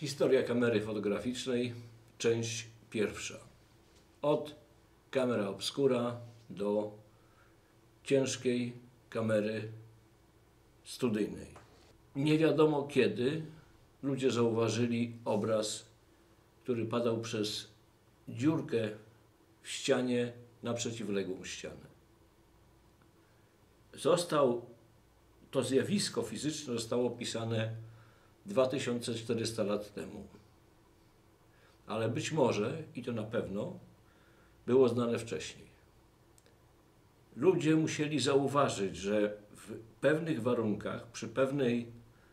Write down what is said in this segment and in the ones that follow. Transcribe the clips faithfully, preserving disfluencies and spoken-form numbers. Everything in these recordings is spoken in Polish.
Historia kamery fotograficznej, część pierwsza. Od camera obscura do ciężkiej kamery studyjnej. Nie wiadomo kiedy ludzie zauważyli obraz, który padał przez dziurkę w ścianie na przeciwległą ścianę. Został, to zjawisko fizyczne zostało opisane dwa tysiące czterysta lat temu. Ale być może, i to na pewno, było znane wcześniej. Ludzie musieli zauważyć, że w pewnych warunkach, przy pewnej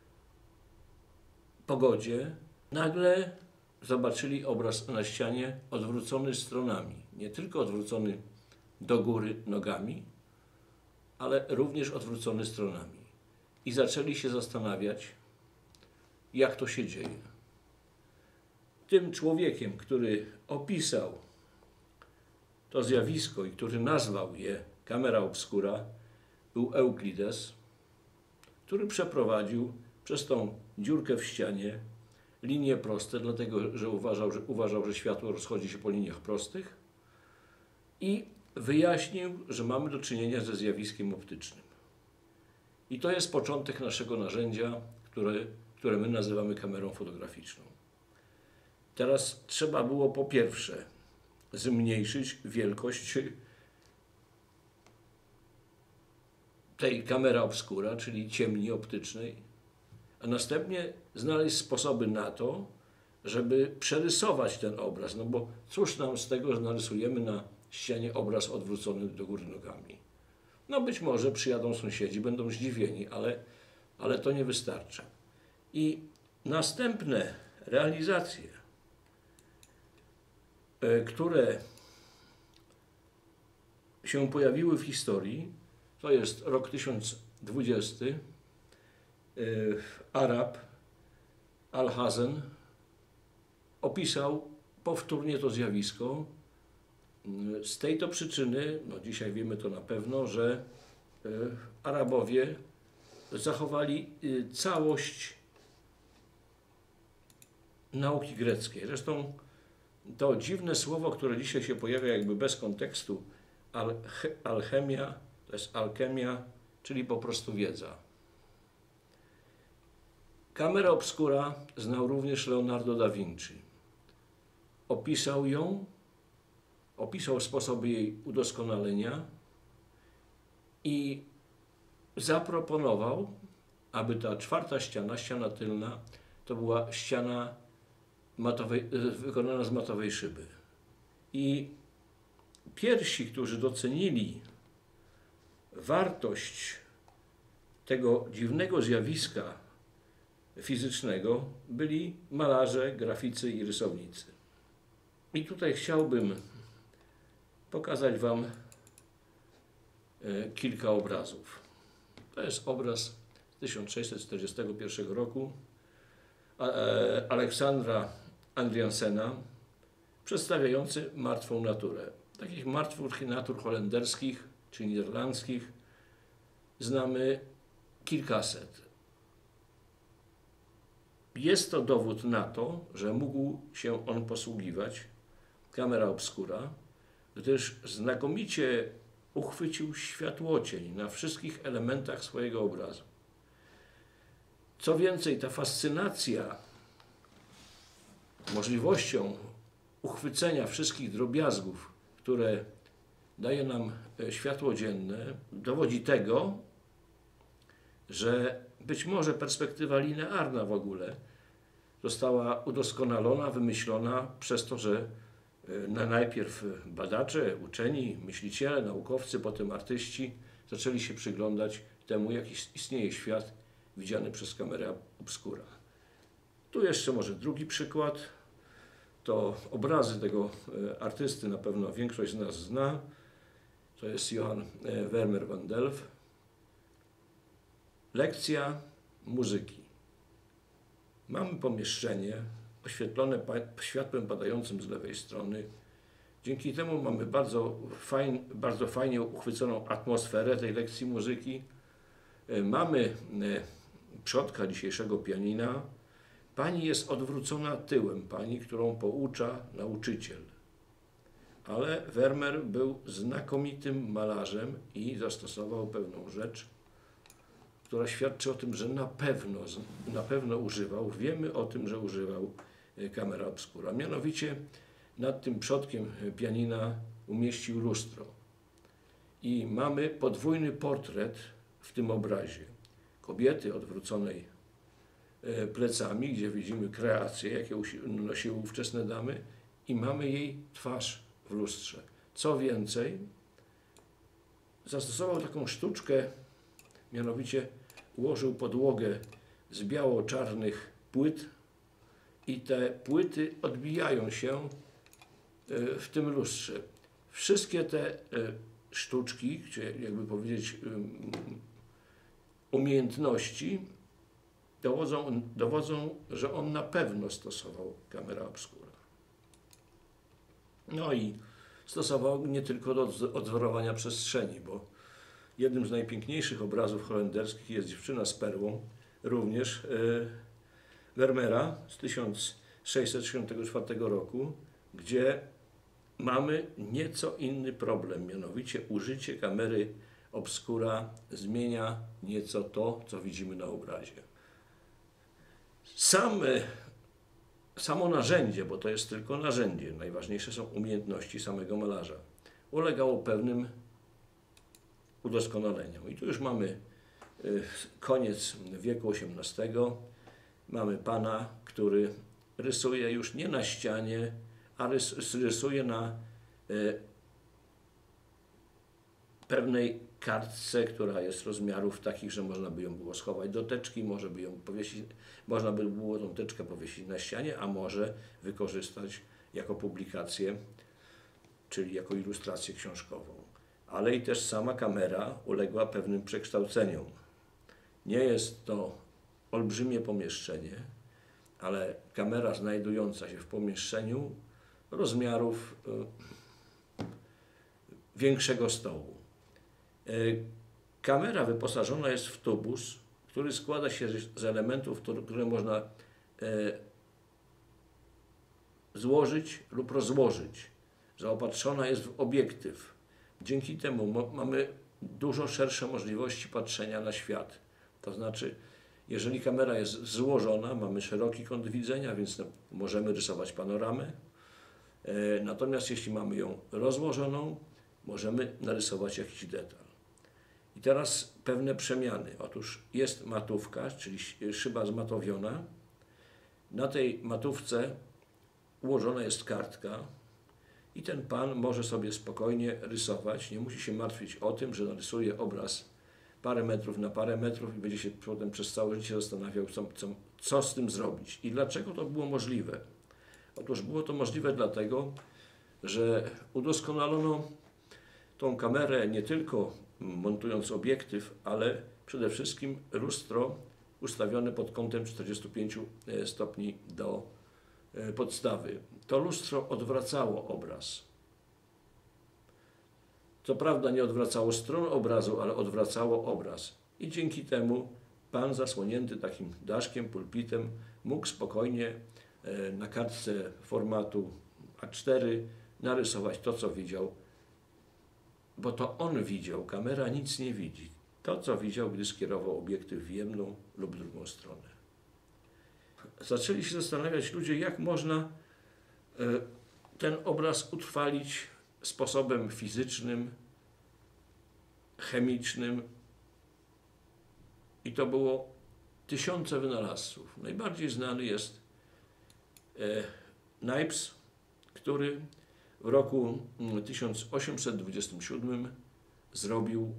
pogodzie, nagle zobaczyli obraz na ścianie odwrócony stronami. Nie tylko odwrócony do góry nogami, ale również odwrócony stronami. I zaczęli się zastanawiać, jak to się dzieje. Tym człowiekiem, który opisał to zjawisko i który nazwał je camera obscura, był Euklides, który przeprowadził przez tą dziurkę w ścianie linie proste, dlatego że uważał, że uważał, że światło rozchodzi się po liniach prostych, i wyjaśnił, że mamy do czynienia ze zjawiskiem optycznym. I to jest początek naszego narzędzia, które, które my nazywamy kamerą fotograficzną. Teraz trzeba było po pierwsze zmniejszyć wielkość tej kamery obscura, czyli ciemni optycznej, a następnie znaleźć sposoby na to, żeby przerysować ten obraz. No bo cóż nam z tego, że narysujemy na ścianie obraz odwrócony do góry nogami? No być może przyjadą sąsiedzi, będą zdziwieni, ale, ale to nie wystarcza. I następne realizacje, które się pojawiły w historii, to jest rok tysiąc dwudziesty. Arab Alhazen opisał powtórnie to zjawisko. Z tej to przyczyny, no dzisiaj wiemy to na pewno, że Arabowie zachowali całość nauki greckiej. Zresztą to dziwne słowo, które dzisiaj się pojawia jakby bez kontekstu, alchemia, to jest alchemia, czyli po prostu wiedza. Camera obscura znał również Leonardo da Vinci. Opisał ją, opisał sposoby jej udoskonalenia i zaproponował, aby ta czwarta ściana, ściana tylna, to była ściana matowej, wykonana z matowej szyby. I pierwsi, którzy docenili wartość tego dziwnego zjawiska fizycznego, byli malarze, graficy i rysownicy. I tutaj chciałbym pokazać Wam kilka obrazów. To jest obraz z tysiąc sześćset czterdziestego pierwszego roku Aleksandra Andriansena, przedstawiający martwą naturę. Takich martwych natur holenderskich czy niderlandzkich znamy kilkaset. Jest to dowód na to, że mógł się on posługiwać, camera obscura, gdyż znakomicie uchwycił światłocień na wszystkich elementach swojego obrazu. Co więcej, ta fascynacja możliwością uchwycenia wszystkich drobiazgów, które daje nam światło dzienne, dowodzi tego, że być może perspektywa linearna w ogóle została udoskonalona, wymyślona przez to, że najpierw badacze, uczeni, myśliciele, naukowcy, potem artyści zaczęli się przyglądać temu, jak istnieje świat widziany przez kamerę obscura. Tu jeszcze może drugi przykład. To obrazy tego artysty na pewno większość z nas zna. To jest Johann Vermeer van Delft. Lekcja muzyki. Mamy pomieszczenie oświetlone światłem padającym z lewej strony. Dzięki temu mamy bardzo, fajn, bardzo fajnie uchwyconą atmosferę tej lekcji muzyki. Mamy przodka dzisiejszego pianina. Pani jest odwrócona tyłem, pani, którą poucza nauczyciel. Ale Vermeer był znakomitym malarzem i zastosował pewną rzecz, która świadczy o tym, że na pewno, na pewno używał, wiemy o tym, że używał camera obscura. Mianowicie nad tym przodkiem pianina umieścił lustro. I mamy podwójny portret w tym obrazie. Kobiety odwróconej plecami, gdzie widzimy kreacje, jakie nosiły ówczesne damy, i mamy jej twarz w lustrze. Co więcej, zastosował taką sztuczkę, mianowicie ułożył podłogę z biało-czarnych płyt i te płyty odbijają się w tym lustrze. Wszystkie te sztuczki, czy jakby powiedzieć umiejętności dowodzą, dowodzą, że on na pewno stosował camera obscura. No i stosował nie tylko do odwzorowania przestrzeni, bo jednym z najpiękniejszych obrazów holenderskich jest Dziewczyna z perłą, również yy, Vermeera z tysiąc sześćset sześćdziesiątego czwartego roku, gdzie mamy nieco inny problem, mianowicie użycie kamery obscura zmienia nieco to, co widzimy na obrazie. Same, samo narzędzie, bo to jest tylko narzędzie, najważniejsze są umiejętności samego malarza, ulegało pewnym udoskonaleniom. I tu już mamy y, koniec wieku osiemnastego. Mamy pana, który rysuje już nie na ścianie, a rys, rysuje na y, pewnej kartce, która jest rozmiarów takich, że można by ją było schować do teczki, może by ją powiesić, można by było tą teczkę powiesić na ścianie, a może wykorzystać jako publikację, czyli jako ilustrację książkową. Ale i też sama kamera uległa pewnym przekształceniom. Nie jest to olbrzymie pomieszczenie, ale kamera znajdująca się w pomieszczeniu rozmiarów y, większego stołu. Y, kamera wyposażona jest w tubus, który składa się z elementów, które można y, złożyć lub rozłożyć. Zaopatrzona jest w obiektyw. Dzięki temu mamy dużo szersze możliwości patrzenia na świat. To znaczy, jeżeli kamera jest złożona, mamy szeroki kąt widzenia, więc możemy rysować panoramę. Natomiast jeśli mamy ją rozłożoną, możemy narysować jakiś detal. I teraz pewne przemiany. Otóż jest matówka, czyli szyba zmatowiona. Na tej matówce ułożona jest kartka. I ten pan może sobie spokojnie rysować, nie musi się martwić o tym, że narysuje obraz parę metrów na parę metrów i będzie się potem przez całe życie zastanawiał, co, co, co z tym zrobić. I dlaczego to było możliwe? Otóż było to możliwe dlatego, że udoskonalono tą kamerę nie tylko montując obiektyw, ale przede wszystkim lustro ustawione pod kątem czterdziestu pięciu stopni do podstawy. To lustro odwracało obraz. Co prawda nie odwracało stron obrazu, ale odwracało obraz. I dzięki temu pan zasłonięty takim daszkiem, pulpitem mógł spokojnie na kartce formatu A cztery narysować to, co widział, bo to on widział, kamera nic nie widzi. To, co widział, gdy skierował obiektyw w jedną lub drugą stronę. Zaczęli się zastanawiać ludzie, jak można ten obraz utrwalić sposobem fizycznym, chemicznym. I to było tysiące wynalazców. Najbardziej znany jest Niepce, który w roku tysiąc osiemset dwudziestym siódmym zrobił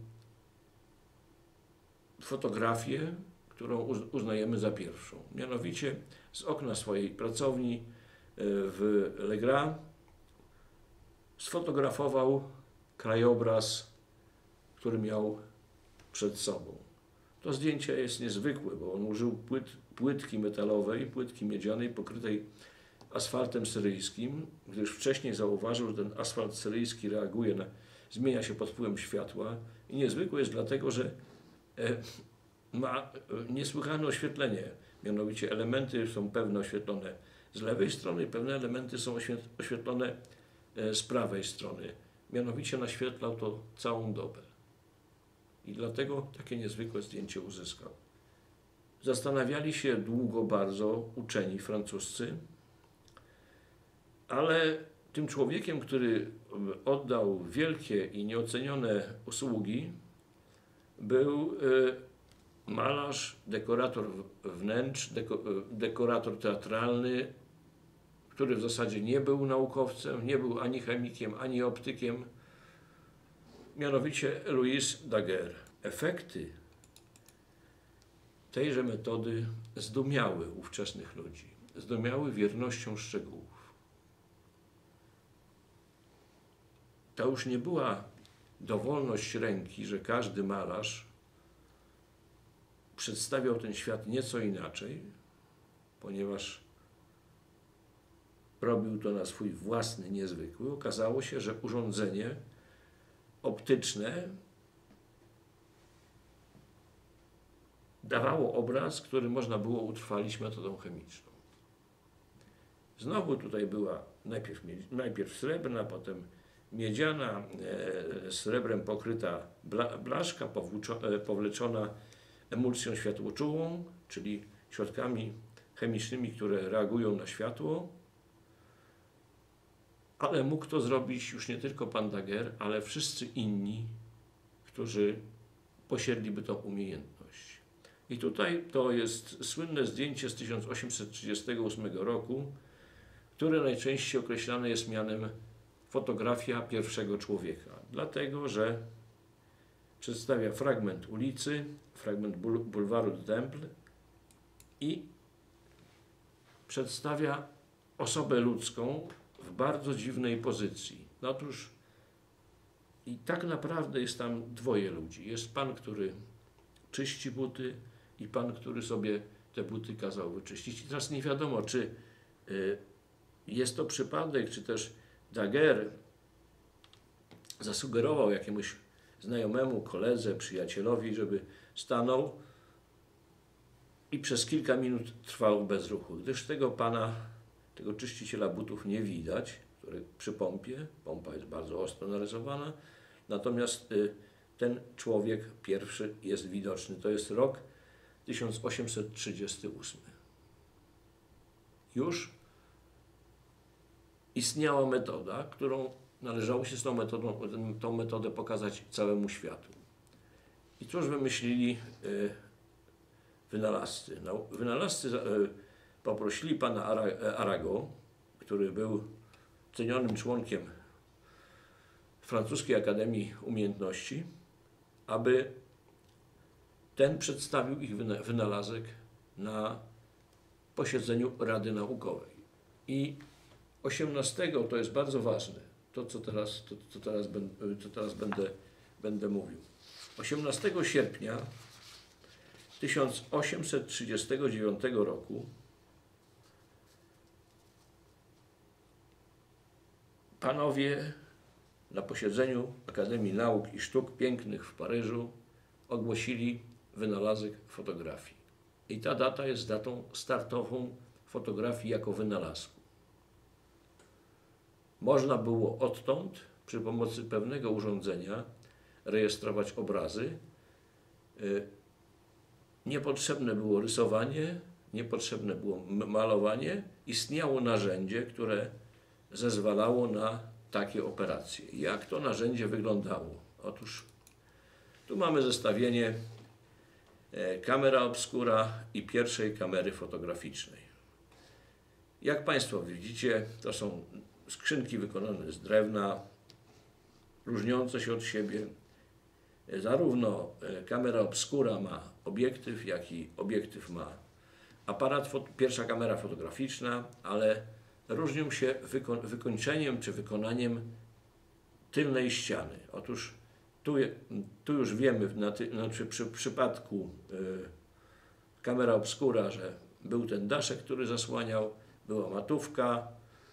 fotografię, którą uznajemy za pierwszą. Mianowicie z okna swojej pracowni w Le Gras sfotografował krajobraz, który miał przed sobą. To zdjęcie jest niezwykłe, bo on użył płyt, płytki metalowej, płytki miedzianej pokrytej asfaltem syryjskim, gdyż wcześniej zauważył, że ten asfalt syryjski reaguje na, zmienia się pod wpływem światła i niezwykłe jest dlatego, że e, ma niesłychane oświetlenie. Mianowicie elementy są pewne oświetlone z lewej strony, pewne elementy są oświetlone z prawej strony. Mianowicie naświetlał to całą dobę. I dlatego takie niezwykłe zdjęcie uzyskał. Zastanawiali się długo bardzo uczeni francuscy, ale tym człowiekiem, który oddał wielkie i nieocenione usługi, był malarz, dekorator wnętrz, deko, dekorator teatralny, który w zasadzie nie był naukowcem, nie był ani chemikiem, ani optykiem, mianowicie Louis Daguerre. Efekty tejże metody zdumiały ówczesnych ludzi, zdumiały wiernością szczegółów. To już nie była dowolność ręki, że każdy malarz przedstawiał ten świat nieco inaczej, ponieważ robił to na swój własny, niezwykły. Okazało się, że urządzenie optyczne dawało obraz, który można było utrwalić metodą chemiczną. Znowu tutaj była najpierw, najpierw srebrna, potem miedziana, e, srebrem pokryta bla, blaszka powłóczo, e, powleczona emulsją światłoczułą, czyli środkami chemicznymi, które reagują na światło. Ale mógł to zrobić już nie tylko pan Daguerre, ale wszyscy inni, którzy posiedliby tą umiejętność. I tutaj to jest słynne zdjęcie z tysiąc osiemset trzydziestego ósmego roku, które najczęściej określane jest mianem fotografia pierwszego człowieka, dlatego że przedstawia fragment ulicy, fragment bul bulwaru du Temple i przedstawia osobę ludzką w bardzo dziwnej pozycji. Otóż i tak naprawdę jest tam dwoje ludzi. Jest pan, który czyści buty i pan, który sobie te buty kazał wyczyścić. I teraz nie wiadomo, czy y, jest to przypadek, czy też Daguerre zasugerował jakiemuś znajomemu, koledze, przyjacielowi, żeby stanął i przez kilka minut trwał bez ruchu, gdyż tego pana, tego czyściciela butów nie widać, który przy pompie, pompa jest bardzo ostro narysowana, natomiast y, ten człowiek pierwszy jest widoczny. To jest rok tysiąc osiemset trzydziesty ósmy. Już istniała metoda, którą należało się z tą metodą, tą metodę pokazać całemu światu. I cóż wymyślili y, wynalazcy? No, wynalazcy y, poprosili pana Arago, który był cenionym członkiem Francuskiej Akademii Umiejętności, aby ten przedstawił ich wynalazek na posiedzeniu Rady Naukowej. I osiemnastego, to jest bardzo ważne, to co teraz, to, to teraz, to teraz będę, będę mówił. osiemnastego sierpnia tysiąc osiemset trzydziestego dziewiątego roku panowie na posiedzeniu Akademii Nauk i Sztuk Pięknych w Paryżu ogłosili wynalazek fotografii. I ta data jest datą startową fotografii jako wynalazku. Można było odtąd przy pomocy pewnego urządzenia rejestrować obrazy. Niepotrzebne było rysowanie, niepotrzebne było malowanie. Istniało narzędzie, które zezwalało na takie operacje. Jak to narzędzie wyglądało? Otóż tu mamy zestawienie kamera obscura i pierwszej kamery fotograficznej. Jak Państwo widzicie, to są skrzynki wykonane z drewna, różniące się od siebie. Zarówno kamera obscura ma obiektyw, jak i obiektyw ma aparat, pierwsza kamera fotograficzna, ale różnią się wyko wykończeniem czy wykonaniem tylnej ściany. Otóż tu, tu już wiemy, na ty, znaczy przy przypadku y, kamera obscura, że był ten daszek, który zasłaniał, była matówka.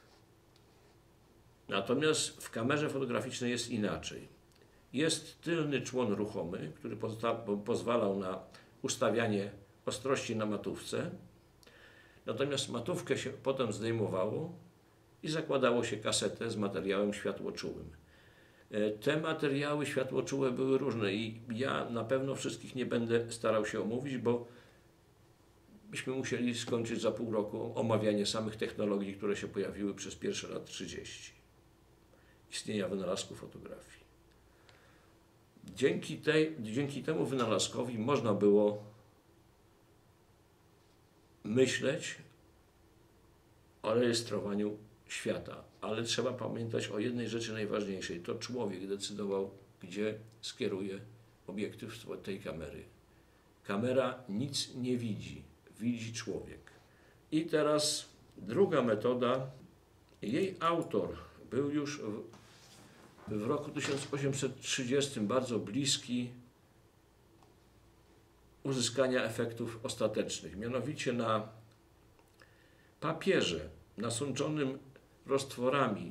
Natomiast w kamerze fotograficznej jest inaczej. Jest tylny człon ruchomy, który pozwalał na ustawianie ostrości na matówce. Natomiast matówkę się potem zdejmowało i zakładało się kasetę z materiałem światłoczułym. Te materiały światłoczułe były różne i ja na pewno wszystkich nie będę starał się omówić, bo byśmy musieli skończyć za pół roku omawianie samych technologii, które się pojawiły przez pierwsze lat trzydzieści istnienia wynalazku fotografii. Dzięki, tej, dzięki temu wynalazkowi można było myśleć o rejestrowaniu świata, ale trzeba pamiętać o jednej rzeczy najważniejszej. To człowiek decydował, gdzie skieruje obiektyw tej kamery. Kamera nic nie widzi, widzi człowiek. I teraz druga metoda. Jej autor był już w, w roku tysiąc osiemset trzydziestym bardzo bliski uzyskania efektów ostatecznych. Mianowicie na papierze nasączonym roztworami,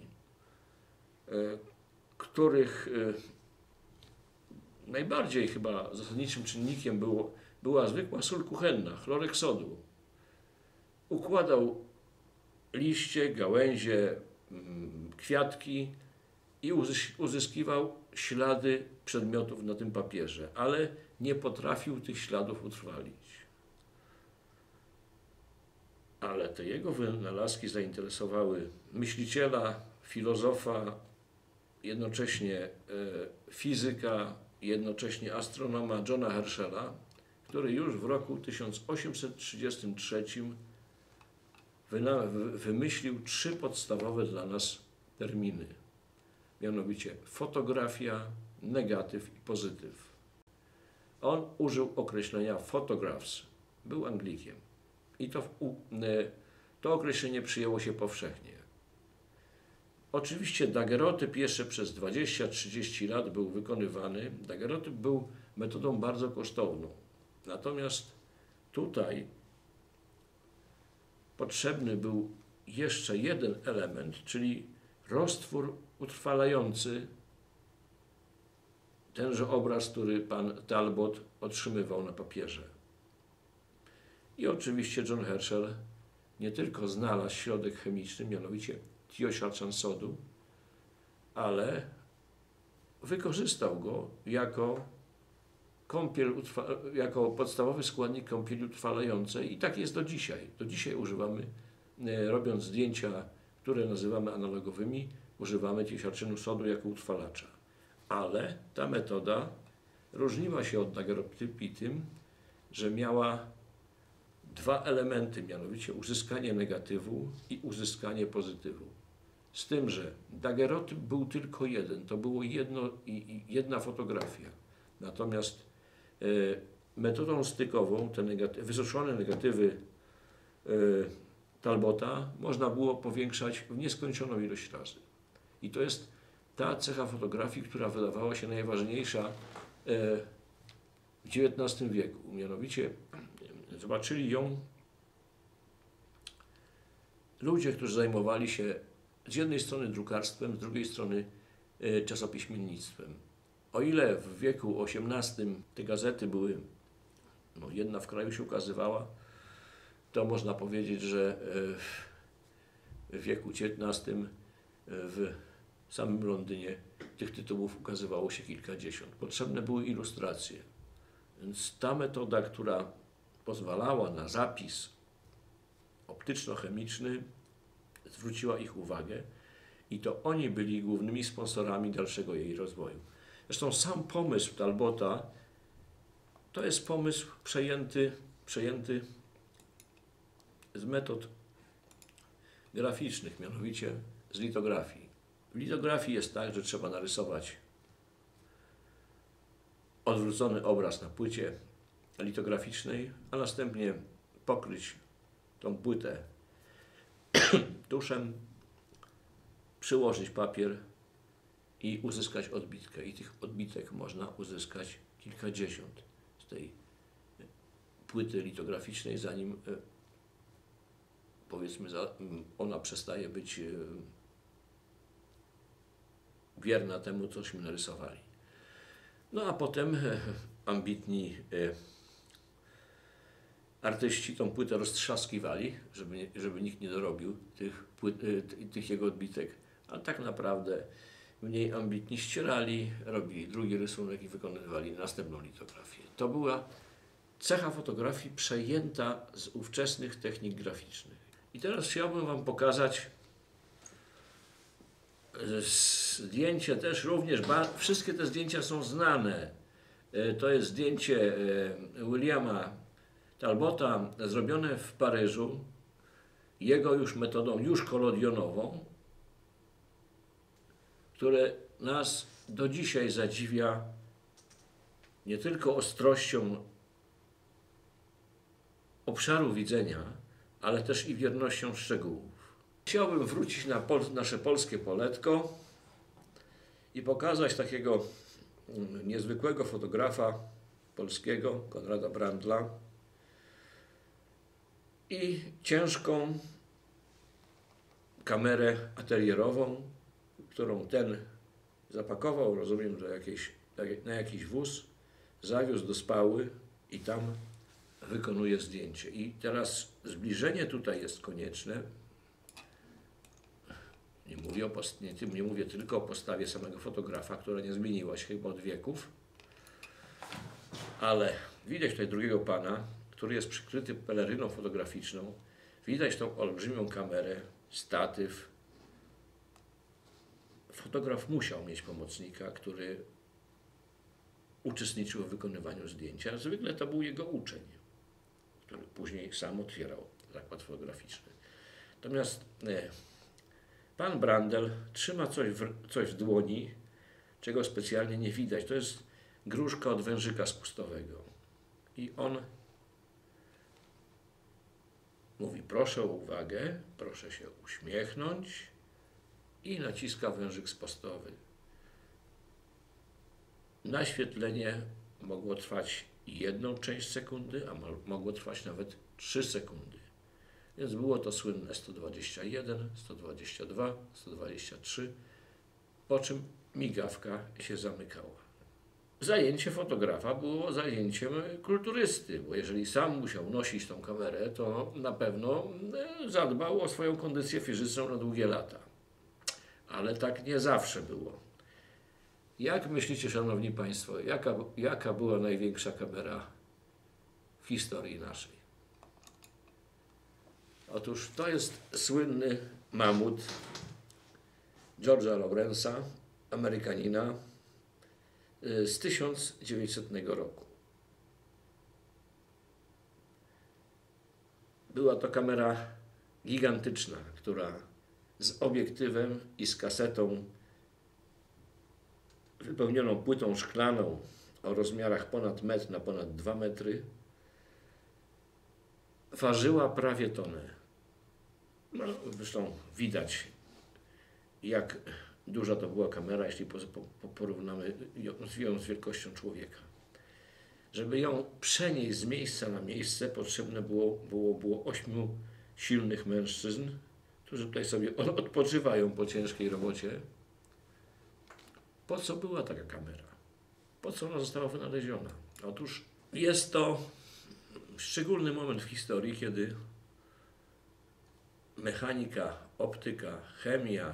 których najbardziej chyba zasadniczym czynnikiem było, była zwykła sól kuchenna, chlorek sodu. Układał liście, gałęzie, kwiatki i uzyskiwał ślady przedmiotów na tym papierze, ale nie potrafił tych śladów utrwalić. Ale te jego wynalazki zainteresowały myśliciela, filozofa, jednocześnie e, fizyka, jednocześnie astronoma Johna Herschela, który już w roku tysiąc osiemset trzydziestym trzecim wymyślił trzy podstawowe dla nas terminy, mianowicie fotografia, negatyw i pozytyw. On użył określenia photographs, był Anglikiem i to, to określenie przyjęło się powszechnie. Oczywiście dagerotyp jeszcze przez dwadzieścia trzydzieści lat był wykonywany. Dagerotyp był metodą bardzo kosztowną. Natomiast tutaj potrzebny był jeszcze jeden element, czyli roztwór utrwalający tenże obraz, który pan Talbot otrzymywał na papierze. I oczywiście John Herschel nie tylko znalazł środek chemiczny, mianowicie tiosiarczan sodu, ale wykorzystał go jako, kąpiel, jako podstawowy składnik kąpieli utrwalającej i tak jest do dzisiaj. Do dzisiaj używamy, robiąc zdjęcia, które nazywamy analogowymi, używamy tiosiarczynu sodu jako utrwalacza. Ale ta metoda różniła się od dagerotypii tym, że miała dwa elementy, mianowicie uzyskanie negatywu i uzyskanie pozytywu. Z tym, że dagerotyp był tylko jeden, to było jedno, jedna fotografia. Natomiast e, metodą stykową te negaty wysuszone negatywy e, Talbota można było powiększać w nieskończoną ilość razy. I to jest ta cecha fotografii, która wydawała się najważniejsza e, w dziewiętnastym wieku. Mianowicie zobaczyli ją ludzie, którzy zajmowali się z jednej strony drukarstwem, z drugiej strony e, czasopiśmiennictwem. O ile w wieku osiemnastym te gazety były, no jedna w kraju się ukazywała, to można powiedzieć, że e, w wieku dziewiętnastym e, w samym Londynie tych tytułów ukazywało się kilkadziesiąt. Potrzebne były ilustracje. Więc ta metoda, która pozwalała na zapis optyczno-chemiczny, zwróciła ich uwagę i to oni byli głównymi sponsorami dalszego jej rozwoju. Zresztą sam pomysł Talbota to jest pomysł przejęty, przejęty z metod graficznych, mianowicie z litografii. W litografii jest tak, że trzeba narysować odwrócony obraz na płycie litograficznej, a następnie pokryć tą płytę tuszem, przyłożyć papier i uzyskać odbitkę. I tych odbitek można uzyskać kilkadziesiąt z tej płyty litograficznej, zanim powiedzmy ona przestaje być wierna temu, cośmy narysowali. No a potem ambitni artyści tą płytę roztrzaskiwali, żeby, żeby nikt nie dorobił tych, płyt, tych jego odbitek, a tak naprawdę mniej ambitni ścierali, robili drugi rysunek i wykonywali następną litografię. To była cecha fotografii przejęta z ówczesnych technik graficznych. I teraz chciałbym Wam pokazać zdjęcie też również, wszystkie te zdjęcia są znane. To jest zdjęcie Williama Talbota zrobione w Paryżu, jego już metodą, już kolodionową, które nas do dzisiaj zadziwia nie tylko ostrością obszaru widzenia, ale też i wiernością szczegółów. Chciałbym wrócić na pol nasze polskie poletko i pokazać takiego niezwykłego fotografa polskiego, Konrada Brandla, i ciężką kamerę atelierową, którą ten zapakował, rozumiem, że jakieś, na jakiś wóz, zawiózł do Spały i tam wykonuje zdjęcie. I teraz zbliżenie tutaj jest konieczne. Nie mówię, o post nie, nie mówię tylko o postawie samego fotografa, która nie zmieniła się chyba od wieków, ale widać tutaj drugiego pana, który jest przykryty peleryną fotograficzną. Widać tą olbrzymią kamerę, statyw. Fotograf musiał mieć pomocnika, który uczestniczył w wykonywaniu zdjęcia. Zwykle to był jego uczeń, który później sam otwierał zakład fotograficzny. Natomiast nie, pan Brandl trzyma coś w, coś w dłoni, czego specjalnie nie widać. To jest gruszka od wężyka spustowego. I on mówi: proszę o uwagę, proszę się uśmiechnąć, i naciska wężyk spustowy. Naświetlenie mogło trwać jedną część sekundy, a mogło trwać nawet trzy sekundy. Więc było to słynne sto dwadzieścia jeden, sto dwadzieścia dwa, sto dwadzieścia trzy, po czym migawka się zamykała. Zajęcie fotografa było zajęciem kulturysty, bo jeżeli sam musiał nosić tą kamerę, to na pewno zadbał o swoją kondycję fizyczną na długie lata. Ale tak nie zawsze było. Jak myślicie, szanowni państwo, jaka, jaka była największa kamera w historii naszej? Otóż to jest słynny mamut George'a Lawrence'a, Amerykanina, z tysiąc dziewięćsetnego roku. Była to kamera gigantyczna, która z obiektywem i z kasetą wypełnioną płytą szklaną o rozmiarach ponad metr na ponad dwa metry ważyła prawie tonę. No, zresztą widać, jak duża to była kamera, jeśli porównamy ją z wielkością człowieka. Żeby ją przenieść z miejsca na miejsce, potrzebne było, było, było ośmiu silnych mężczyzn, którzy tutaj sobie odpoczywają po ciężkiej robocie. Po co była taka kamera? Po co ona została wynaleziona? Otóż jest to szczególny moment w historii, kiedy mechanika, optyka, chemia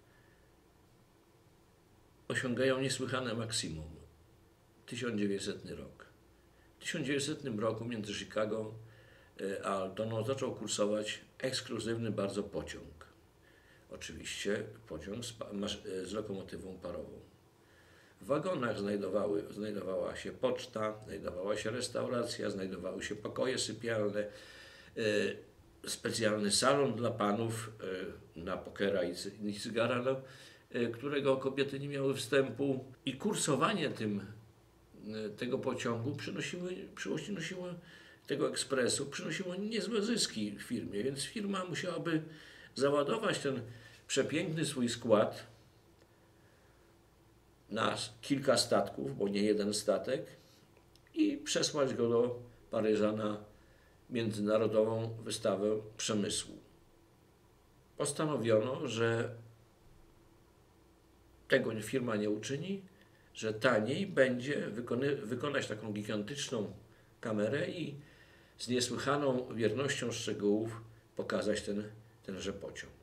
osiągają niesłychane maksimum. tysiąc dziewięćsetny rok. W tysiąc dziewięćsetnym roku między Chicago a Altoną zaczął kursować ekskluzywny bardzo pociąg. Oczywiście pociąg z, z lokomotywą parową. W wagonach znajdowały, znajdowała się poczta, znajdowała się restauracja, znajdowały się pokoje sypialne, e, specjalny salon dla panów e, na pokera i, i cygara, no, e, którego kobiety nie miały wstępu. I kursowanie tym, e, tego pociągu przynosiły, przynosiło, tego ekspresu przynosiło niezłe zyski w firmie, więc firma musiałaby załadować ten przepiękny swój skład na kilka statków, bo nie jeden statek, i przesłać go do Paryża na międzynarodową wystawę przemysłu. Postanowiono, że tego firma nie uczyni, że taniej będzie wykony, wykonać taką gigantyczną kamerę i z niesłychaną wiernością szczegółów pokazać ten, tenże pociąg.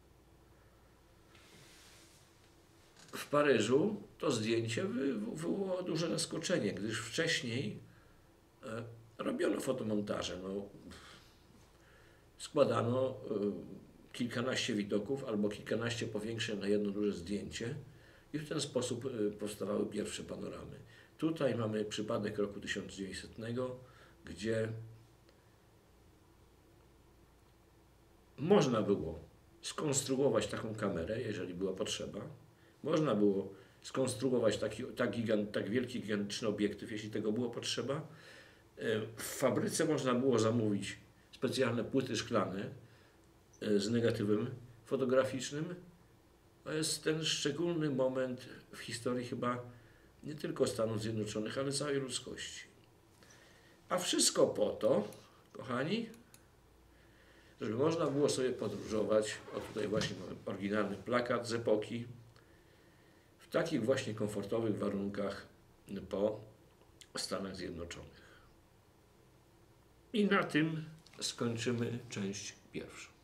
W Paryżu to zdjęcie wy, wywołało duże zaskoczenie, gdyż wcześniej e, robiono fotomontaże. No, składano e, kilkanaście widoków albo kilkanaście powiększeń na jedno duże zdjęcie i w ten sposób e, powstawały pierwsze panoramy. Tutaj mamy przypadek roku tysiąc dziewięćsetnego, gdzie można było skonstruować taką kamerę, jeżeli była potrzeba. Można było skonstruować taki, tak, gigant, tak wielki, gigantyczny obiektyw, jeśli tego było potrzeba. W fabryce można było zamówić specjalne płyty szklane z negatywem fotograficznym. To jest ten szczególny moment w historii chyba nie tylko Stanów Zjednoczonych, ale całej ludzkości. A wszystko po to, kochani, żeby można było sobie podróżować. O, tutaj właśnie mamy oryginalny plakat z epoki, w takich właśnie komfortowych warunkach po Stanach Zjednoczonych. I na tym skończymy część pierwszą.